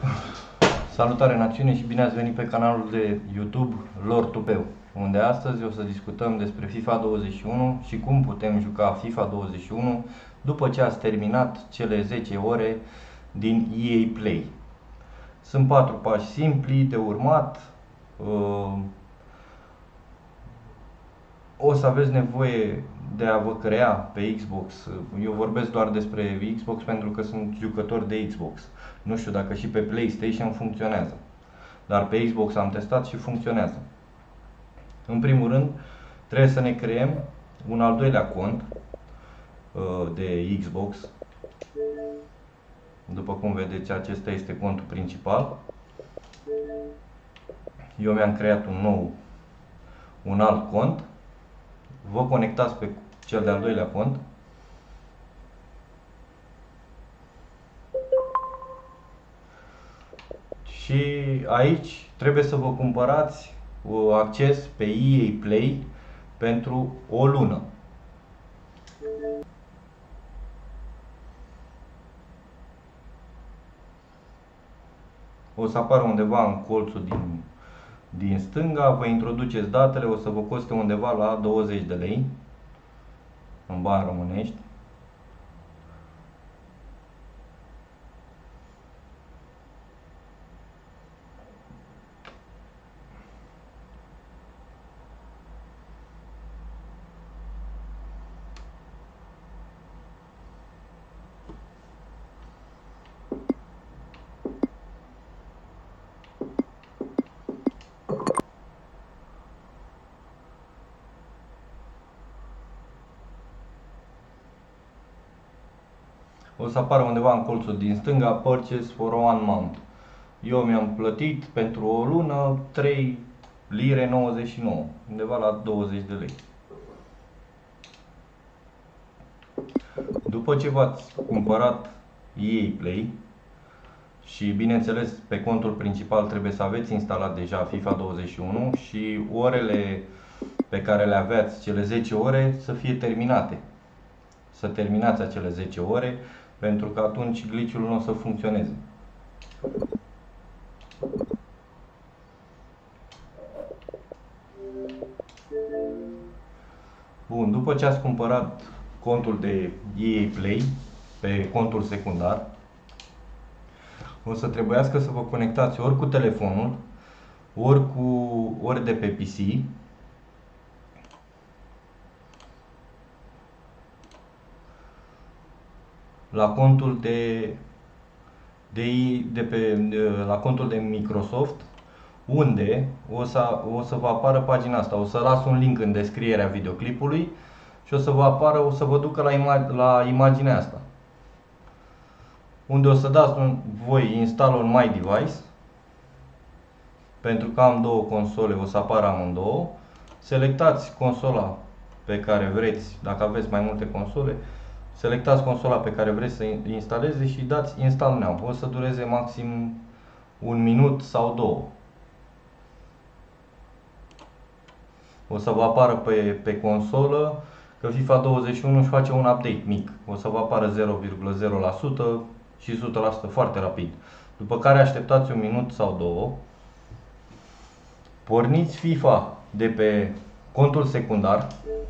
Salutare națiune și bine ați venit pe canalul de YouTube Lord Tupeu, unde astăzi o să discutăm despre FIFA 21 și cum putem juca FIFA 21 după ce ați terminat cele 10 ore din EA Play. Sunt 4 pași simpli de urmat. O să aveți nevoie de a vă crea pe Xbox. Eu vorbesc doar despre Xbox pentru că sunt jucător de Xbox. Nu știu dacă și pe PlayStation funcționează, dar pe Xbox am testat și funcționează. În primul rând, trebuie să ne creăm un al doilea cont de Xbox. După cum vedeți, acesta este contul principal. Eu mi-am creat un alt cont. Vă conectați pe cel de-al doilea cont. Și aici trebuie să vă cumpărați acces pe EA Play pentru o lună. O să apară undeva în colțul din stânga, vă introduceți datele, o să vă coste undeva la 20 de lei în bani românești. O să apară undeva în colțul din stânga Purchase for one month. Eu mi-am plătit pentru o lună 3 lire 99, undeva la 20 de lei. După ce v-ați cumpărat EA Play și bineînțeles pe contul principal trebuie să aveți instalat deja FIFA 21 și orele pe care le aveați, cele 10 ore, să fie terminate. Să terminați acele 10 ore, pentru că atunci glitch-ul nu o să funcționeze. Bun, după ce ați cumpărat contul de EA Play pe contul secundar, o să trebuiască să vă conectați ori cu telefonul, ori de pe PC. La contul la contul de Microsoft, unde o să vă apară pagina asta. O să las un link în descrierea videoclipului și o să vă ducă la imaginea asta, unde o să dați voi install on my device. Pentru că am două console, o să apară amândouă. Selectați consola pe care vreți, dacă aveți mai multe console. Selectați consola pe care vreți să instaleze și dați Install Now. O să dureze maxim un minut sau două. O să vă apară pe consolă că FIFA 21 își face un update mic. O să vă apară 0,0% și 100% foarte rapid. După care așteptați un minut sau două. Porniți FIFA de pe contul secundar.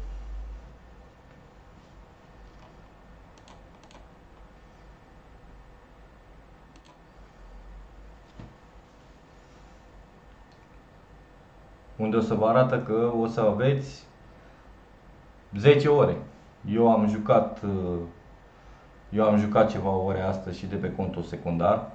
Unde o să vă arată că o să aveți 10 ore. Eu am jucat ceva ore astăzi și de pe contul secundar.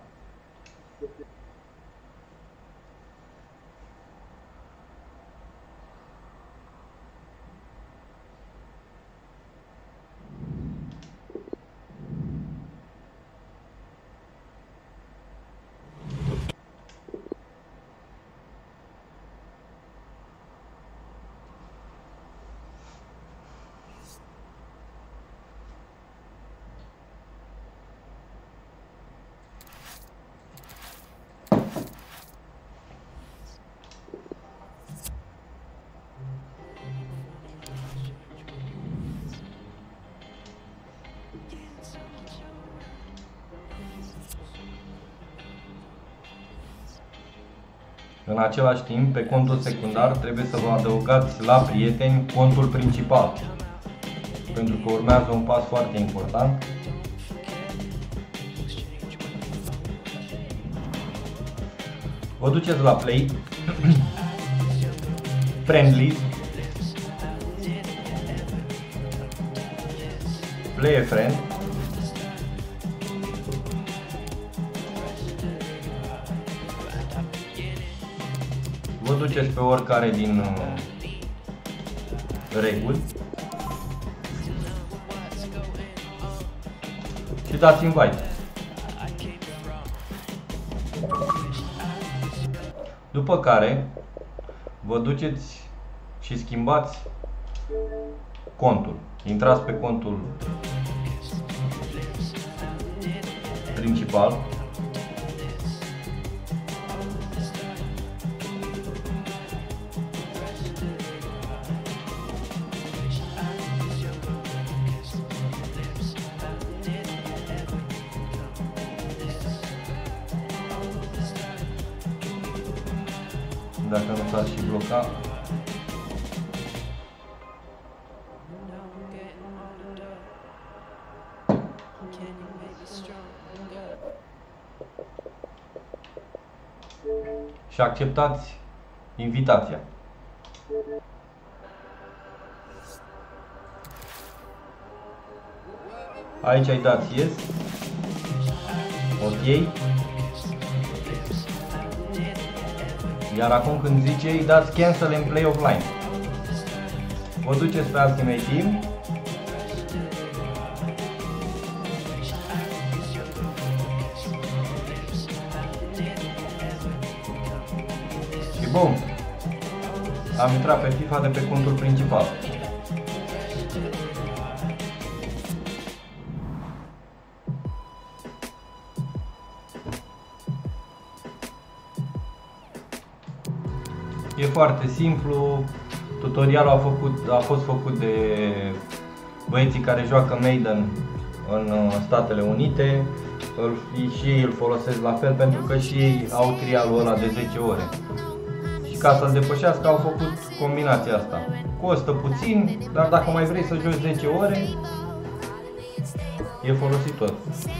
În același timp, pe contul secundar trebuie să vă adăugați la prieteni contul principal, pentru că urmează un pas foarte important. Vă duceți la Play, Friendly, Play a Friend, vă duceți pe oricare din reguli și dați invite. După care vă duceți și schimbați contul. Intrați pe contul principal. Dacă nu s-ar și bloca. Și acceptați invitația. Aici îi dați yes, ok. Iar acum când zice îi dați cancel and play offline. Vă duceți pe Ultimate Team. Și bum! Am intrat pe FIFA de pe contul principal. E foarte simplu, tutorialul a fost făcut de băieții care joacă Maiden în Statele Unite și ei îl folosesc la fel pentru că și ei au trialul ăla de 10 ore. Și ca să-l depășească au făcut combinația asta. Costă puțin, dar dacă mai vrei să joci 10 ore, e folositor.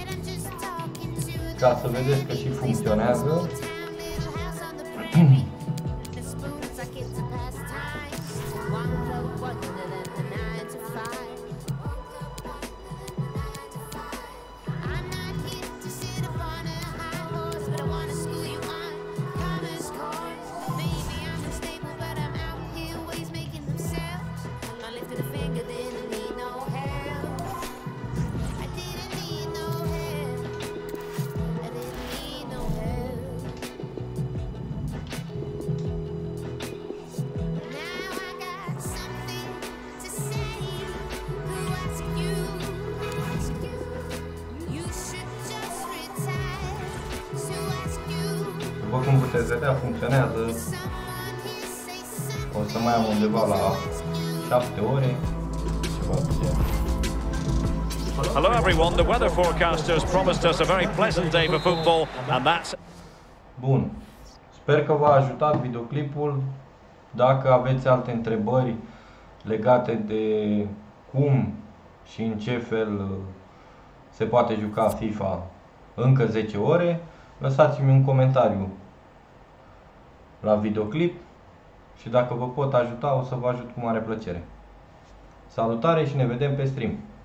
Ca să vedeți că și funcționează. După cum puteți vedea, funcționează. O să mai am undeva la 7 ore. Hello everyone, the weather forecasters promised us a very pleasant day for football and that's... Bun. Sper că v-a ajutat videoclipul. Dacă aveți alte întrebări legate de cum și în ce fel se poate juca FIFA încă 10 ore, lăsați-mi un comentariu la videoclip și dacă vă pot ajuta, o să vă ajut cu mare plăcere. Salutare și ne vedem pe stream!